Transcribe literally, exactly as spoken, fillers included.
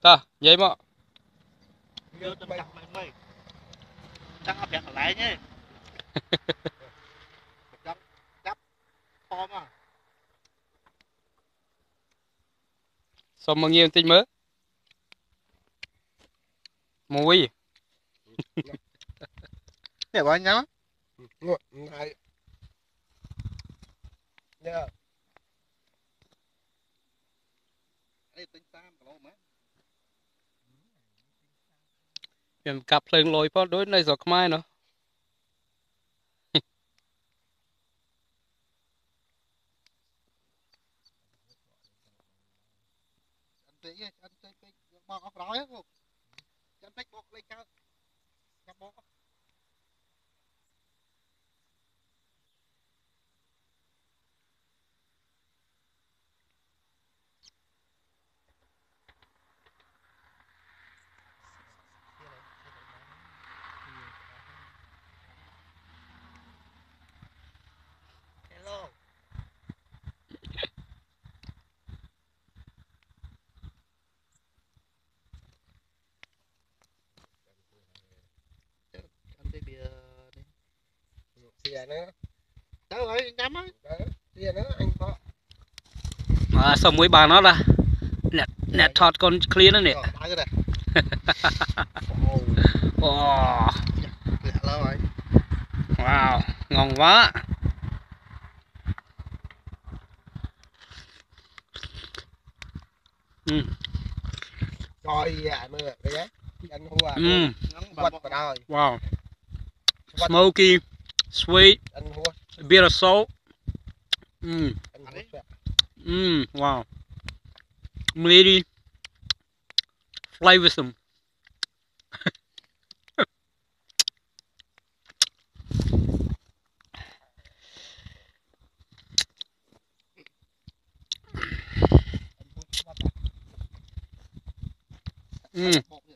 à vậy mà Vô tầm chặt mày mày. Chắc áp đặt lại nhé. Chặt chặt to mà. xong bao nhiêu tinh mới muối Nè bao nhiêu? Ngọt này. Nha. Đây tính tam lỗ má. em cặp lên lôi po đối này giọt mai nó Anh tí anh tí bọc ốc đói không? Anh tí bọc lên cao. Cặp bọc. Hello. Anh tí bia đi. Xìa nữa. Đâu rồi nhắm á. Xìa nữa anh có. à xong muối bà nó ra nè nè thọt con clear nó nè Rồi, đây wow Lẹ lâu rồi. wow ngon quá ừ. Rồi dạ mưa cái giá. Anh hùa. Ừ. Quật vào đời. Wow smoky sweet Anh hùa. a bit of salt mm. Anh hùa. Mm. Wow meaty flavorsome mm.